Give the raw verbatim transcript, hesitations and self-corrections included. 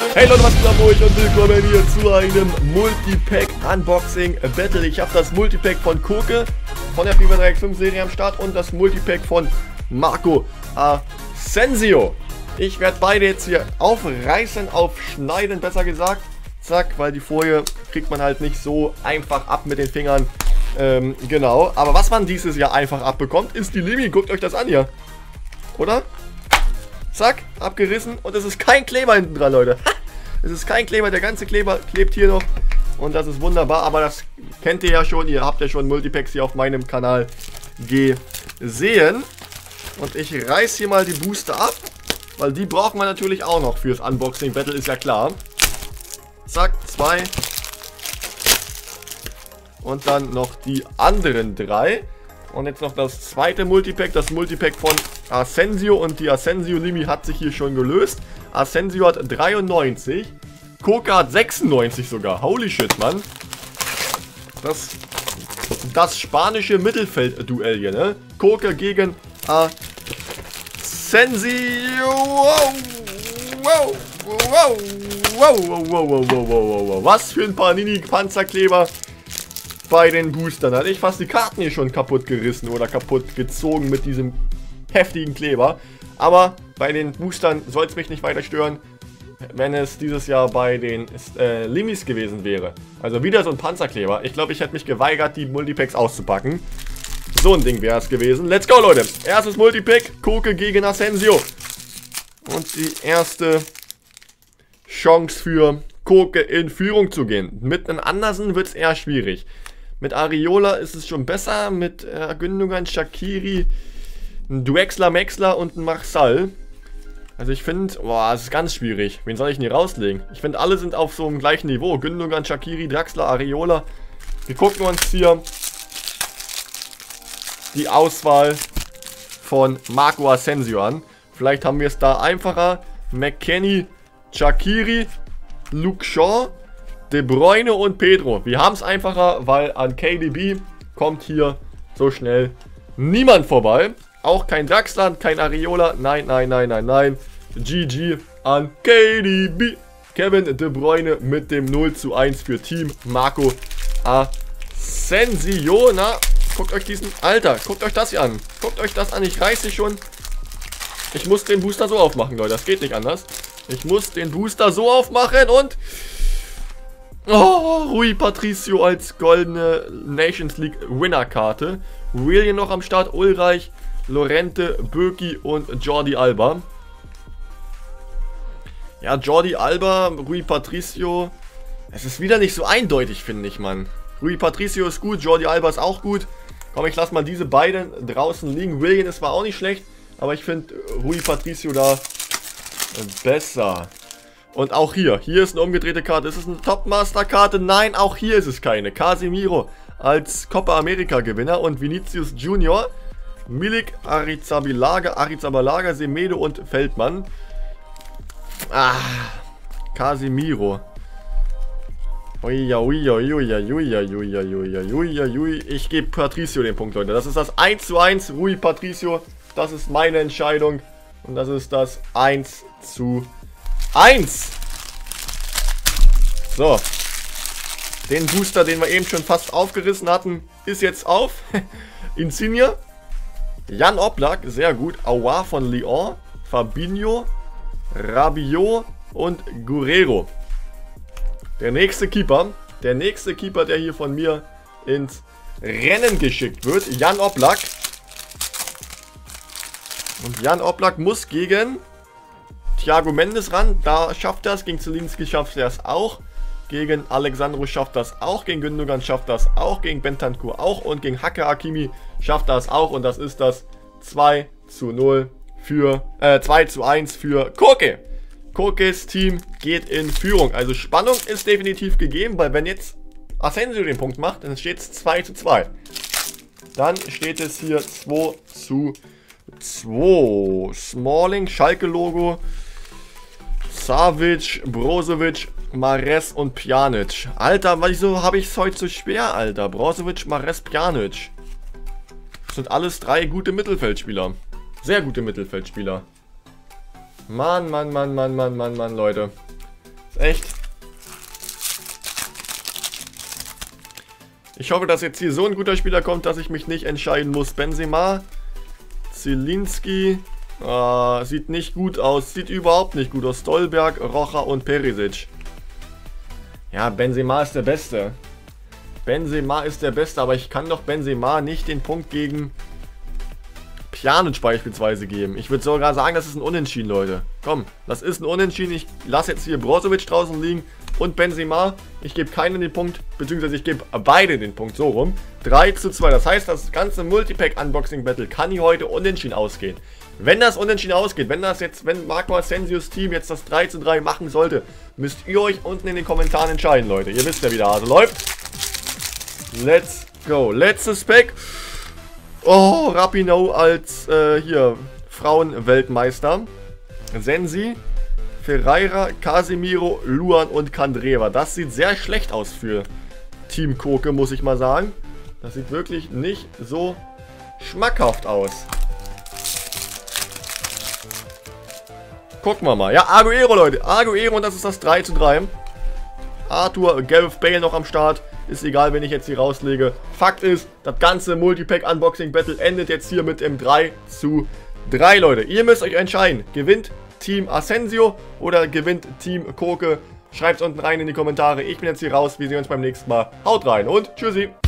Hey Leute, was geht ab euch und willkommen hier zu einem Multipack-Unboxing-Battle. Ich habe das Multipack von Koke von der FIFA drei fünf Serie am Start und das Multipack von Marco Asensio. Ich werde beide jetzt hier aufreißen, aufschneiden, besser gesagt. Zack, weil die Folie kriegt man halt nicht so einfach ab mit den Fingern. Ähm, genau. Aber was man dieses Jahr einfach abbekommt, ist die Limi. Guckt euch das an hier. Oder? Zack, abgerissen. Und es ist kein Kleber hinten dran, Leute. Es ist kein Kleber, der ganze Kleber klebt hier noch. Und das ist wunderbar. Aber das kennt ihr ja schon. Ihr habt ja schon Multipacks hier auf meinem Kanal gesehen. Und ich reiß hier mal die Booster ab. Weil die braucht man natürlich auch noch fürs Unboxing-Battle, ist ja klar. Zack, zwei. Und dann noch die anderen drei. Und jetzt noch das zweite Multipack, das Multipack von Asensio. Und die Asensio Limi hat sich hier schon gelöst. Asensio hat dreiundneunzig. Koke hat sechsundneunzig sogar. Holy shit, Mann. Das, das spanische Mittelfeld-Duell hier, ne? Koke gegen Asensio. Wow, wow, wow, wow, wow, wow, wow, wow, wow. Was für ein Panini-Panzerkleber bei den Boostern. Hatte ich fast die Karten hier schon kaputt gerissen oder kaputt gezogen mit diesem heftigen Kleber. Aber bei den Boostern soll es mich nicht weiter stören, wenn es dieses Jahr bei den äh, Limis gewesen wäre. Also wieder so ein Panzerkleber. Ich glaube, ich hätte mich geweigert, die Multipacks auszupacken. So ein Ding wäre es gewesen. Let's go, Leute. Erstes Multipack. Koke gegen Asensio. Und die erste Chance für Koke in Führung zu gehen. Mit einem Andersen wird es eher schwierig. Mit Areola ist es schon besser. Mit äh, Gündogan, Shaqiri, ein Drexler, Mexler und ein Marsal. Also ich finde, boah, es ist ganz schwierig. Wen soll ich denn hier rauslegen? Ich finde, alle sind auf so einem gleichen Niveau. Gündogan, Shaqiri, Drexler, Areola. Wir gucken uns hier die Auswahl von Marco Asensio an. Vielleicht haben wir es da einfacher. McKennie, Shaqiri, Luke Shaw, De Bruyne und Pedro. Wir haben es einfacher, weil an K D B kommt hier so schnell niemand vorbei. Auch kein Draxler, kein Areola. Nein, nein, nein, nein, nein. G G an K D B. Kevin De Bruyne mit dem null zu eins für Team Marco Asensio. Na, guckt euch diesen... Alter, guckt euch das hier an. Guckt euch das an. Ich reiße schon... Ich muss den Booster so aufmachen, Leute. Das geht nicht anders. Ich muss den Booster so aufmachen und... Oh, Rui Patricio als goldene Nations League Winner-Karte. Willian noch am Start. Ulreich, Lorente, Böki und Jordi Alba. Ja, Jordi Alba, Rui Patricio. Es ist wieder nicht so eindeutig, finde ich, Mann. Rui Patricio ist gut, Jordi Alba ist auch gut. Komm, ich lasse mal diese beiden draußen liegen. Willian ist zwar auch nicht schlecht, aber ich finde Rui Patricio da besser. Und auch hier, hier ist eine umgedrehte Karte. Ist es eine Top-Master-Karte? Nein, auch hier ist es keine. Casemiro als Copa America-Gewinner und Vinicius Junior, Milik, Arrizabalaga, Arrizabalaga, Semedo und Feldmann. Ah, Casemiro. Ui, ui, ui, ui, ui, ui, ui, ui, ui, ui. Ich gebe Patricio den Punkt, Leute. Das ist das eins zu eins. Rui Patricio, das ist meine Entscheidung. Und das ist das eins zu eins. So. Den Booster, den wir eben schon fast aufgerissen hatten, ist jetzt auf. Insigne. Jan Oblak, sehr gut. Aouar von Lyon. Fabinho. Rabiot und Guerrero. Der nächste Keeper. Der nächste Keeper, der hier von mir ins Rennen geschickt wird. Jan Oblak. Und Jan Oblak muss gegen Thiago Mendes ran. Da schafft er es. Gegen Zielinski schafft er es auch. Gegen Alexandro schafft das auch. Gegen Gündogan schafft das auch. Gegen Bentancur auch. Und gegen Hacke Hakimi schafft das auch. Und das ist das zwei zu null für, äh, zwei zu eins für Koke. Kokes Team geht in Führung. Also Spannung ist definitiv gegeben, weil wenn jetzt Asensio den Punkt macht, dann steht es zwei zu zwei. Dann steht es hier zwei zu zwei. Smalling, Schalke-Logo, Savic, Brozovic, Mahrez und Pjanic. Alter, wieso habe ich es heute so schwer, Alter? Brozovic, Mahrez, Pjanic. Das sind alles drei gute Mittelfeldspieler. Sehr gute Mittelfeldspieler. Mann, Mann, Mann, Mann, Mann, Mann, Mann, Leute. Echt. Ich hoffe, dass jetzt hier so ein guter Spieler kommt, dass ich mich nicht entscheiden muss. Benzema, Zielinski, äh, sieht nicht gut aus, sieht überhaupt nicht gut aus. Stolberg, Rocha und Perisic. Ja, Benzema ist der Beste. Benzema ist der Beste, aber ich kann doch Benzema nicht den Punkt gegen Pjanic beispielsweise geben. Ich würde sogar sagen, das ist ein Unentschieden, Leute. Komm, das ist ein Unentschieden. Ich lasse jetzt hier Brozovic draußen liegen und Benzema. Ich gebe keinen den Punkt, beziehungsweise ich gebe beide den Punkt, so rum. drei zu zwei. Das heißt, das ganze Multipack-Unboxing-Battle kann hier heute unentschieden ausgehen. Wenn das unentschieden ausgeht, wenn das jetzt, wenn Marco Asensios Team jetzt das drei zu drei machen sollte, müsst ihr euch unten in den Kommentaren entscheiden, Leute. Ihr wisst ja, wie der Hase läuft. Let's go. Letztes Pack. Oh, Rapinoe als, äh, hier, Frauenweltmeister. Sensi, Ferreira, Casemiro, Luan und Candreva. Das sieht sehr schlecht aus für Team Koke, muss ich mal sagen. Das sieht wirklich nicht so schmackhaft aus. Gucken wir mal. Ja, Aguero, Leute. Aguero, und das ist das drei zu drei. Arthur, Gareth Bale noch am Start. Ist egal, wenn ich jetzt hier rauslege. Fakt ist, das ganze Multipack-Unboxing-Battle endet jetzt hier mit dem drei zu drei, Leute. Ihr müsst euch entscheiden. Gewinnt Team Asensio oder gewinnt Team Koke? Schreibt es unten rein in die Kommentare. Ich bin jetzt hier raus. Wir sehen uns beim nächsten Mal. Haut rein und tschüssi.